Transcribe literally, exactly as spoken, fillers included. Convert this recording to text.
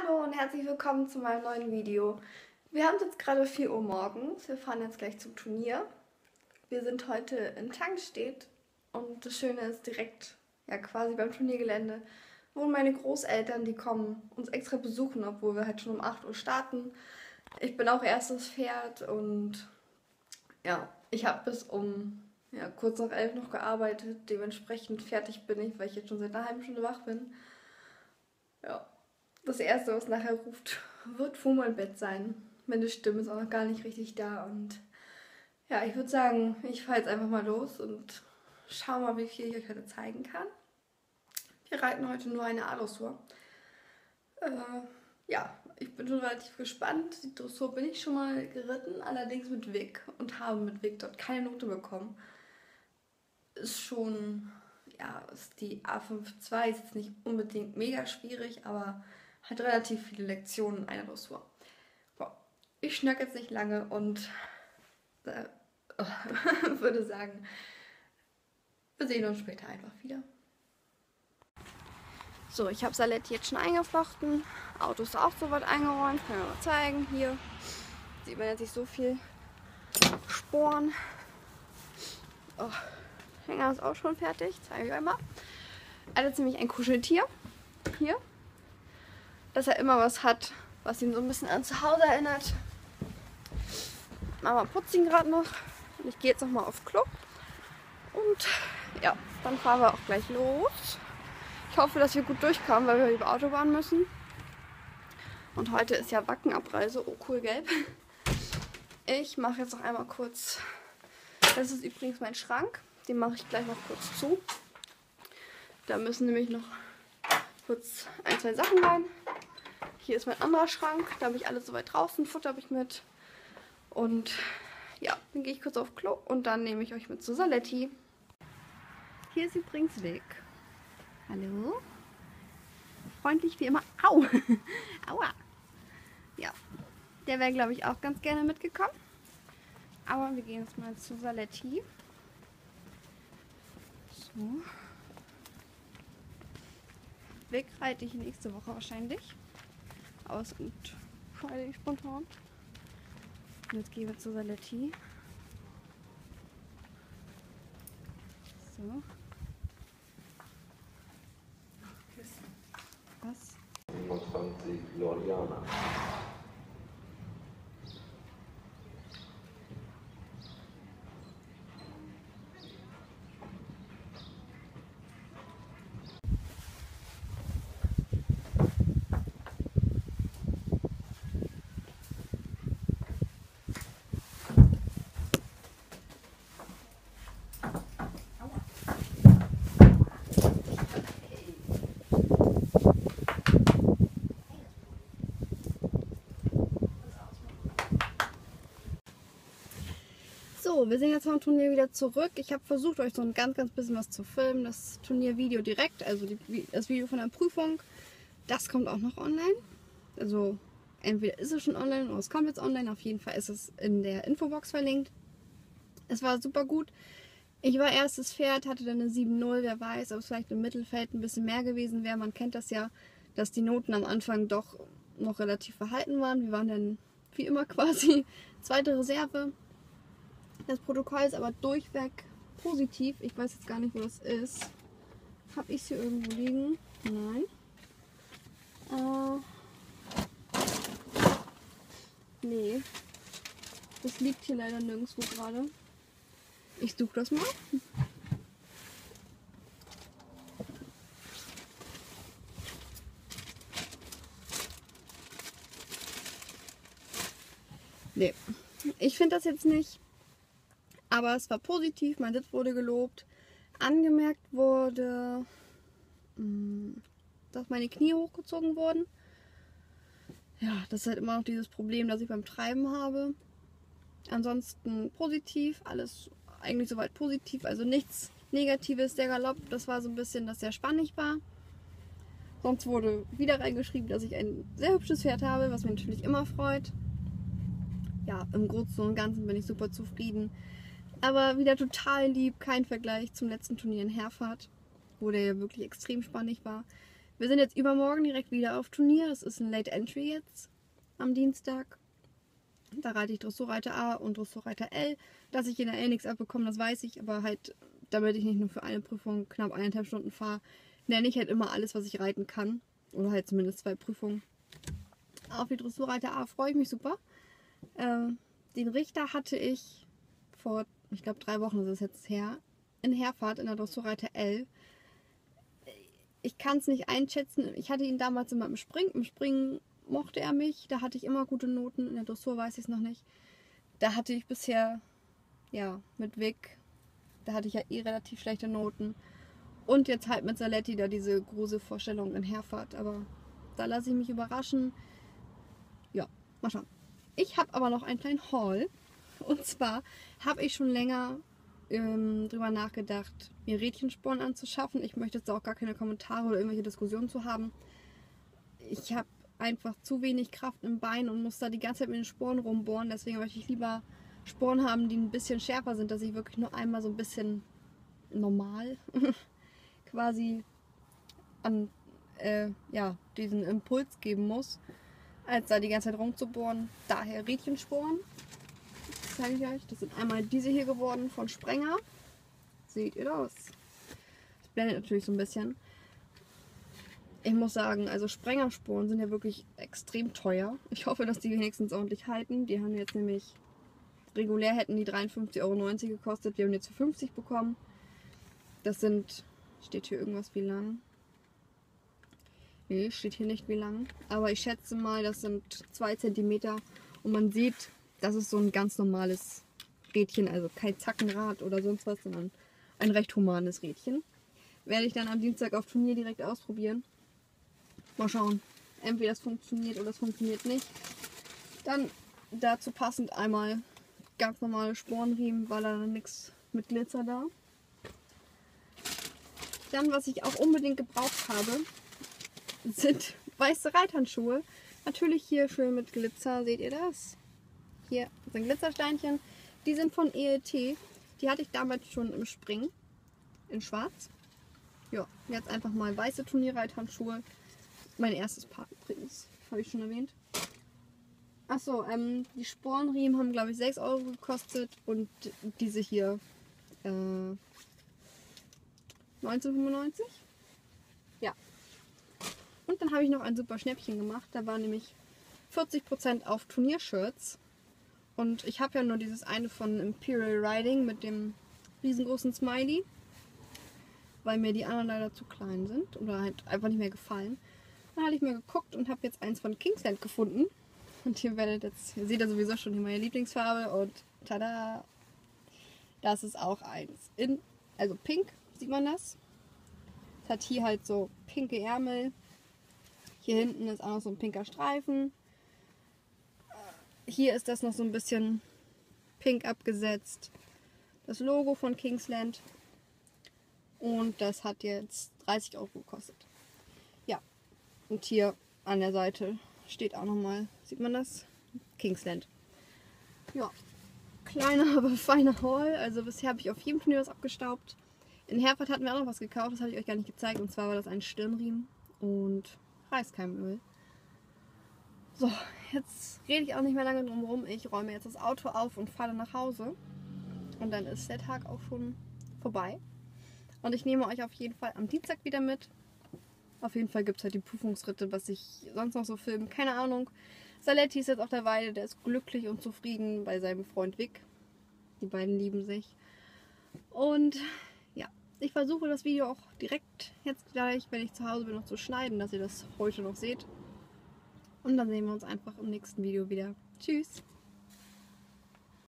Hallo und herzlich willkommen zu meinem neuen Video. Wir haben jetzt gerade vier Uhr morgens, wir fahren jetzt gleich zum Turnier. Wir sind heute in Tangstedt und das Schöne ist, direkt ja quasi beim Turniergelände wohnen meine Großeltern, die kommen uns extra besuchen, obwohl wir halt schon um acht Uhr starten. Ich bin auch erstes Pferd und ja, ich habe bis um ja, kurz nach elf noch gearbeitet, dementsprechend fertig bin ich, weil ich jetzt schon seit einer halben Stunde wach bin. Ja. Das erste, was nachher ruft, wird vor meinem Bett sein. Meine Stimme ist auch noch gar nicht richtig da und ja, ich würde sagen, ich fahre jetzt einfach mal los und schau mal, wie viel ich euch heute zeigen kann. Wir reiten heute nur eine A-Dressur. Äh, ja, ich bin schon relativ gespannt. Die Dressur bin ich schon mal geritten, allerdings mit Vic und habe mit Vic dort keine Note bekommen. Ist schon, ja, ist die A fünf Punkt zwei, ist jetzt nicht unbedingt mega schwierig, aber hat relativ viele Lektionen in einer Dressur. Boah, ich schnack jetzt nicht lange und äh, würde sagen, wir sehen uns später einfach wieder. So, ich habe Saletti jetzt schon eingeflochten. Auto ist auch soweit eingeräumt. Kann ich mal zeigen. Hier sieht man jetzt nicht so viel Sporen. Oh, Hänger ist auch schon fertig. Zeige ich euch mal. Also ziemlich ein Kuscheltier. Hier. Dass er immer was hat, was ihn so ein bisschen an zu Hause erinnert. Mama putzt ihn gerade noch. Und ich gehe jetzt noch mal auf Klo. Und ja, dann fahren wir auch gleich los. Ich hoffe, dass wir gut durchkommen, weil wir über Autobahn müssen. Und heute ist ja Wackenabreise. Oh, cool, gelb. Ich mache jetzt noch einmal kurz... Das ist übrigens mein Schrank. Den mache ich gleich noch kurz zu. Da müssen nämlich noch kurz ein, zwei Sachen rein. Hier ist mein anderer Schrank. Da habe ich alles soweit draußen. Futter habe ich mit. Und ja, dann gehe ich kurz auf Klo und dann nehme ich euch mit zu Saletti. Hier ist übrigens Vic. Hallo. Freundlich wie immer. Au! Aua! Ja, der wäre, glaube ich, auch ganz gerne mitgekommen. Aber wir gehen jetzt mal zu Saletti. So. Vic reite ich nächste Woche wahrscheinlich. Aus und Friday spontan. Und jetzt gehen wir zu Saletti. So. Was? siebenundzwanzig Loriana. So, wir sind jetzt vom Turnier wieder zurück. Ich habe versucht, euch so ein ganz, ganz bisschen was zu filmen. Das Turniervideo direkt, also die, das Video von der Prüfung, das kommt auch noch online. Also entweder ist es schon online oder es kommt jetzt online. Auf jeden Fall ist es in der Infobox verlinkt. Es war super gut. Ich war erstes Pferd, hatte dann eine sieben null, wer weiß, ob es vielleicht im Mittelfeld ein bisschen mehr gewesen wäre. Man kennt das ja, dass die Noten am Anfang doch noch relativ verhalten waren. Wir waren dann wie immer quasi zweite Reserve. Das Protokoll ist aber durchweg positiv. Ich weiß jetzt gar nicht, wo das ist. Habe ich es hier irgendwo liegen? Nein. Äh, nee. Das liegt hier leider nirgendwo gerade. Ich suche das mal. Nee. Ich finde das jetzt nicht. Aber es war positiv, mein Sitz wurde gelobt. Angemerkt wurde, dass meine Knie hochgezogen wurden. Ja, das ist halt immer noch dieses Problem, das ich beim Treiben habe. Ansonsten positiv, alles eigentlich soweit positiv, also nichts Negatives. Der Galopp, das war so ein bisschen, dass sehr spannig war. Sonst wurde wieder reingeschrieben, dass ich ein sehr hübsches Pferd habe, was mich natürlich immer freut. Ja, im Großen und Ganzen bin ich super zufrieden. Aber wieder total lieb, kein Vergleich zum letzten Turnier in Herford, wo der ja wirklich extrem spannend war. Wir sind jetzt übermorgen direkt wieder auf Turnier. Das ist ein Late Entry jetzt am Dienstag. Da reite ich Dressurreiter A und Dressurreiter L. Dass ich in der L nichts abbekomme, das weiß ich. Aber halt, damit ich nicht nur für eine Prüfung knapp eineinhalb Stunden fahre, nenne ich halt immer alles, was ich reiten kann. Oder halt zumindest zwei Prüfungen. Auf die Dressurreiter A freue ich mich super. Ähm, den Richter hatte ich vor, ich glaube drei Wochen ist es jetzt her, in Herfahrt in der Dressurreiter L. Ich kann es nicht einschätzen. Ich hatte ihn damals immer im Springen. Im Springen mochte er mich. Da hatte ich immer gute Noten. In der Dressur weiß ich es noch nicht. Da hatte ich bisher, ja, mit Vic, da hatte ich ja eh relativ schlechte Noten. Und jetzt halt mit Saletti da diese große Vorstellung in Herfahrt. Aber da lasse ich mich überraschen. Ja, mal schauen. Ich habe aber noch einen kleinen Haul. Und zwar habe ich schon länger ähm, drüber nachgedacht, mir Rädchensporen anzuschaffen. Ich möchte jetzt auch gar keine Kommentare oder irgendwelche Diskussionen zu haben. Ich habe einfach zu wenig Kraft im Bein und muss da die ganze Zeit mit den Sporen rumbohren. Deswegen möchte ich lieber Sporen haben, die ein bisschen schärfer sind, dass ich wirklich nur einmal so ein bisschen normal quasi an äh, ja, diesen Impuls geben muss, als da die ganze Zeit rumzubohren. Daher Rädchensporen. Das zeige ich euch. Das sind einmal diese hier geworden von Sprenger. Seht ihr das? Das blendet natürlich so ein bisschen. Ich muss sagen, also Sprengersporen sind ja wirklich extrem teuer. Ich hoffe, dass die wenigstens ordentlich halten. Die haben jetzt nämlich, regulär hätten die dreiundfünfzig Euro neunzig gekostet. Wir haben jetzt für fünfzig bekommen. Das sind, steht hier irgendwas wie lang? Nee, steht hier nicht wie lang. Aber ich schätze mal, das sind zwei Zentimeter. Und man sieht, das ist so ein ganz normales Rädchen. Also kein Zackenrad oder sonst was, sondern ein recht humanes Rädchen. Werde ich dann am Dienstag auf Turnier direkt ausprobieren. Mal schauen. Entweder das funktioniert oder es funktioniert nicht. Dann dazu passend einmal ganz normale Sporenriemen, weil da nichts mit Glitzer da. Dann, was ich auch unbedingt gebraucht habe, sind weiße Reithandschuhe. Natürlich hier schön mit Glitzer, seht ihr das? Hier sind Glitzersteinchen. Die sind von E L T. Die hatte ich damals schon im Springen. In schwarz. Ja, jetzt einfach mal weiße Turnierreithandschuhe. Mein erstes Paar übrigens. Habe ich schon erwähnt. Achso, ähm, die Sporenriemen haben glaube ich sechs Euro gekostet. Und diese hier äh, neunzehnhundertfünfundneunzig. Ja. Und dann habe ich noch ein super Schnäppchen gemacht. Da war nämlich vierzig Prozent auf Turniershirts. Und ich habe ja nur dieses eine von Imperial Riding mit dem riesengroßen Smiley. Weil mir die anderen leider zu klein sind. Oder halt einfach nicht mehr gefallen. Dann hatte ich mir geguckt und habe jetzt eins von Kingsland gefunden. Und hier werdet jetzt, ihr seht ja sowieso schon hier meine Lieblingsfarbe. Und tada! Das ist auch eins. In, also pink, sieht man das? Es hat hier halt so pinke Ärmel. Hier hinten ist auch noch so ein pinker Streifen. Hier ist das noch so ein bisschen pink abgesetzt. Das Logo von Kingsland. Und das hat jetzt dreißig Euro gekostet. Ja. Und hier an der Seite steht auch nochmal, sieht man das? Kingsland. Ja. Kleiner, aber feiner Haul. Also bisher habe ich auf jedem Turnier was abgestaubt. In Herfahrt hatten wir auch noch was gekauft, das habe ich euch gar nicht gezeigt. Und zwar war das ein Stirnriemen und Reiskeimöl. So, jetzt rede ich auch nicht mehr lange drum rum. Ich räume jetzt das Auto auf und fahre nach Hause. Und dann ist der Tag auch schon vorbei. Und ich nehme euch auf jeden Fall am Dienstag wieder mit. Auf jeden Fall gibt es halt die Prüfungsritte, was ich sonst noch so filme. Keine Ahnung. Saletti ist jetzt auf der Weide. Der ist glücklich und zufrieden bei seinem Freund Vic. Die beiden lieben sich. Und ja, ich versuche das Video auch direkt jetzt gleich, wenn ich zu Hause bin, noch zu schneiden, dass ihr das heute noch seht. Und dann sehen wir uns einfach im nächsten Video wieder. Tschüss!